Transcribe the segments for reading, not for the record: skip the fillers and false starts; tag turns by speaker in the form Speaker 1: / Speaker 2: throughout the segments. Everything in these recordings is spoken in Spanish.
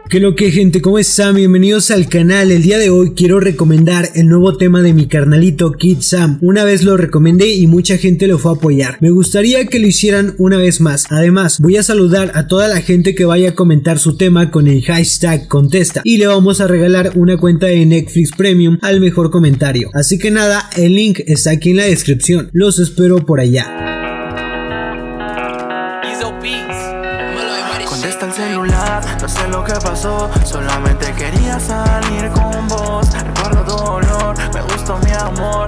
Speaker 1: ¿Qué lo que, gente? ¿Cómo están? Bienvenidos al canal. El día de hoy quiero recomendar el nuevo tema de mi carnalito Kid Sam. Una vez lo recomendé y mucha gente lo fue a apoyar. Me gustaría que lo hicieran una vez más. Además, voy a saludar a toda la gente que vaya a comentar su tema con el hashtag contesta y le vamos a regalar una cuenta de Netflix Premium al mejor comentario. Así que nada, el link está aquí en la descripción. Los espero por allá.
Speaker 2: Contesta el celular, no sé lo que pasó, solamente quería salir con vos. Recuerdo tu olor, me gustó mi amor.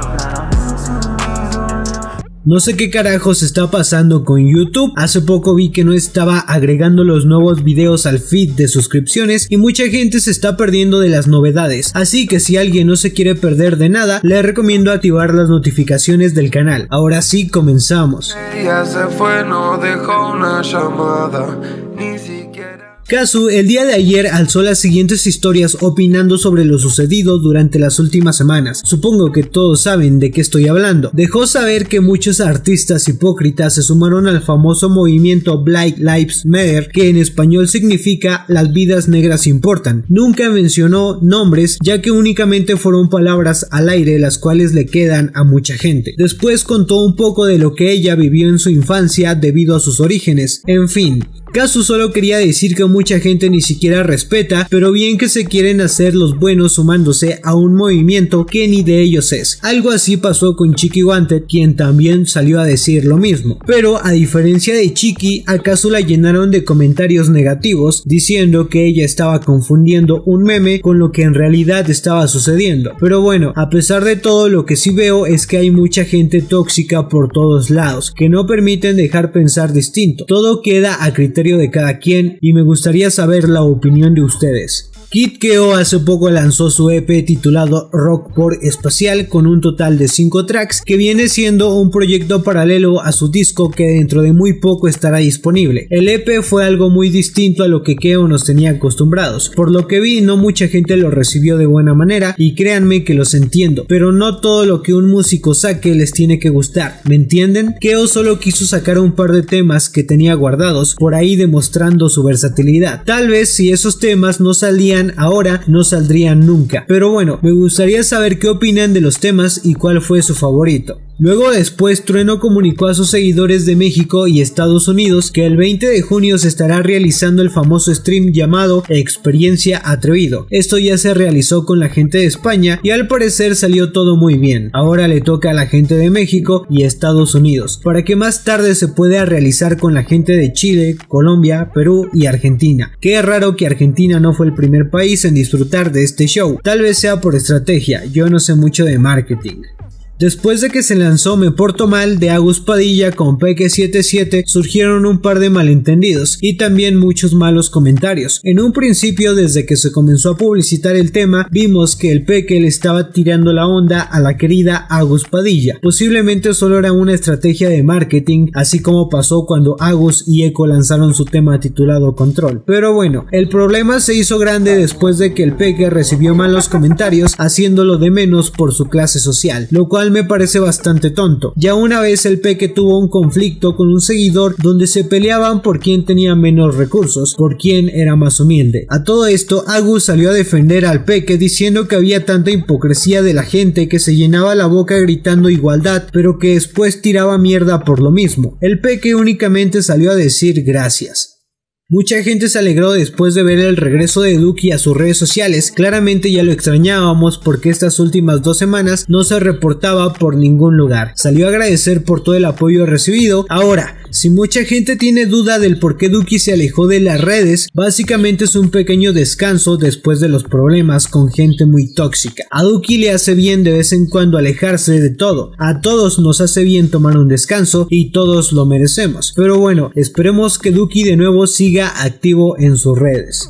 Speaker 1: No sé qué carajos está pasando con YouTube. Hace poco vi que no estaba agregando los nuevos videos al feed de suscripciones y mucha gente se está perdiendo de las novedades. Así que si alguien no se quiere perder de nada, le recomiendo activar las notificaciones del canal. Ahora sí, comenzamos.
Speaker 2: Ella se fue, no dejó una llamada, ni siquiera.
Speaker 1: Kazu el día de ayer alzó las siguientes historias opinando sobre lo sucedido durante las últimas semanas. Supongo que todos saben de qué estoy hablando. Dejó saber que muchos artistas hipócritas se sumaron al famoso movimiento Black Lives Matter, que en español significa las vidas negras importan. Nunca mencionó nombres, ya que únicamente fueron palabras al aire las cuales le quedan a mucha gente. Después contó un poco de lo que ella vivió en su infancia debido a sus orígenes. En fin, Kazu solo quería decir que mucha gente ni siquiera respeta, pero bien que se quieren hacer los buenos sumándose a un movimiento que ni de ellos es. Algo así pasó con Chiqui Wanted, quien también salió a decir lo mismo. Pero a diferencia de Chiqui, a Kazu la llenaron de comentarios negativos, diciendo que ella estaba confundiendo un meme con lo que en realidad estaba sucediendo. Pero bueno, a pesar de todo, lo que sí veo es que hay mucha gente tóxica por todos lados, que no permiten dejar pensar distinto. Todo queda a criterio de cada quien y me gustaría saber la opinión de ustedes. Kid Keo hace poco lanzó su EP titulado Rock por Espacial con un total de 5 tracks que viene siendo un proyecto paralelo a su disco que dentro de muy poco estará disponible. El EP fue algo muy distinto a lo que Keo nos tenía acostumbrados. Por lo que vi, no mucha gente lo recibió de buena manera y créanme que los entiendo, pero no todo lo que un músico saque les tiene que gustar, ¿me entienden? Keo solo quiso sacar un par de temas que tenía guardados por ahí demostrando su versatilidad. Tal vez si esos temas no salían ahora, no saldrían nunca. Pero bueno, me gustaría saber qué opinan de los temas y cuál fue su favorito. Luego después Trueno comunicó a sus seguidores de México y Estados Unidos que el 20 de junio se estará realizando el famoso stream llamado Experiencia Atrevido. Esto ya se realizó con la gente de España y al parecer salió todo muy bien. Ahora le toca a la gente de México y Estados Unidos, para que más tarde se pueda realizar con la gente de Chile, Colombia, Perú y Argentina. Qué raro que Argentina no fue el primer país en disfrutar de este show. Tal vez sea por estrategia, yo no sé mucho de marketing. Después de que se lanzó Me Porto Mal de Agus Padilla con Peque 77, surgieron un par de malentendidos y también muchos malos comentarios. En un principio, desde que se comenzó a publicitar el tema, vimos que el Peque le estaba tirando la onda a la querida Agus Padilla. Posiblemente solo era una estrategia de marketing, así como pasó cuando Agus y Eco lanzaron su tema titulado Control. Pero bueno, el problema se hizo grande después de que el Peque recibió malos comentarios, haciéndolo de menos por su clase social, lo cual me parece bastante tonto. Ya una vez el Peque tuvo un conflicto con un seguidor donde se peleaban por quién tenía menos recursos, por quién era más humilde. A todo esto, Agus salió a defender al Peque diciendo que había tanta hipocresía de la gente que se llenaba la boca gritando igualdad, pero que después tiraba mierda por lo mismo. El Peque únicamente salió a decir gracias. Mucha gente se alegró después de ver el regreso de Duki a sus redes sociales. Claramente ya lo extrañábamos porque estas últimas 2 semanas no se reportaba por ningún lugar. Salió a agradecer por todo el apoyo recibido. Ahora, si mucha gente tiene duda del por qué Duki se alejó de las redes, básicamente es un pequeño descanso después de los problemas con gente muy tóxica. A Duki le hace bien de vez en cuando alejarse de todo. A todos nos hace bien tomar un descanso y todos lo merecemos. Pero bueno, esperemos que Duki de nuevo siga activo en sus redes.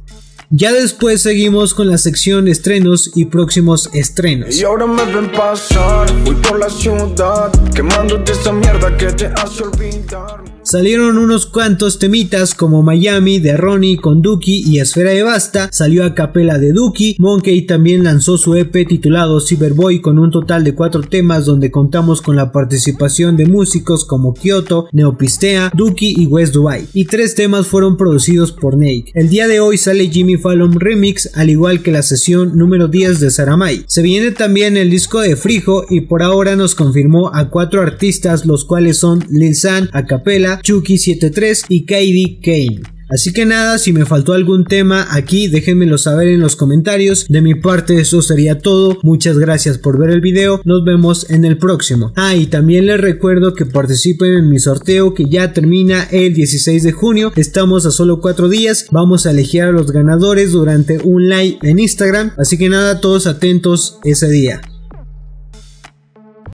Speaker 1: Ya después seguimos con la sección estrenos y próximos estrenos.
Speaker 2: Y ahora me ven pasar, voy por la ciudad, quemándote esa mierda que te hace olvidar.
Speaker 1: Salieron unos cuantos temitas como Miami de Ronnie con Duki y Esfera de Basta, salió a capela de Duki. Monkey también lanzó su EP titulado Cyberboy con un total de 4 temas donde contamos con la participación de músicos como Kyoto, Neopistea, Duki y West Dubai, y 3 temas fueron producidos por Nake. El día de hoy sale Jimmy Fallon Remix, al igual que la sesión número 10 de Saramay. Se viene también el disco de Frijo y por ahora nos confirmó a 4 artistas, los cuales son Lil San a capela, Chucky73 y KD Kane. Así que nada, si me faltó algún tema aquí déjenmelo saber en los comentarios. De mi parte eso sería todo, muchas gracias por ver el video, nos vemos en el próximo. Y también les recuerdo que participen en mi sorteo que ya termina el 16 de junio, estamos a solo 4 días, vamos a elegir a los ganadores durante un live en Instagram, así que nada, todos atentos ese día.